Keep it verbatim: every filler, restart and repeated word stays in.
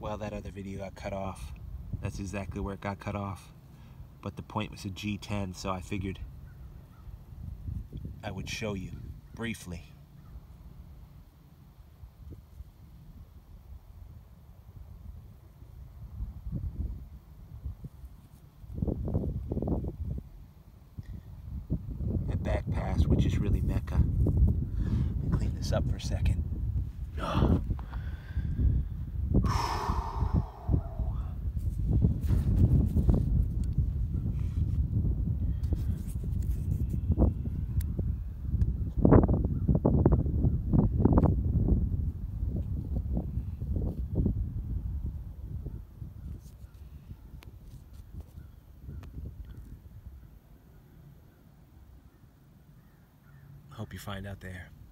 Well, that other video got cut off. That's exactly where it got cut off. But the point was a G ten, so I figured I would show you briefly. That back pass, which is really Mecca. Let me clean this up for a second. Oh. Hope you find out there.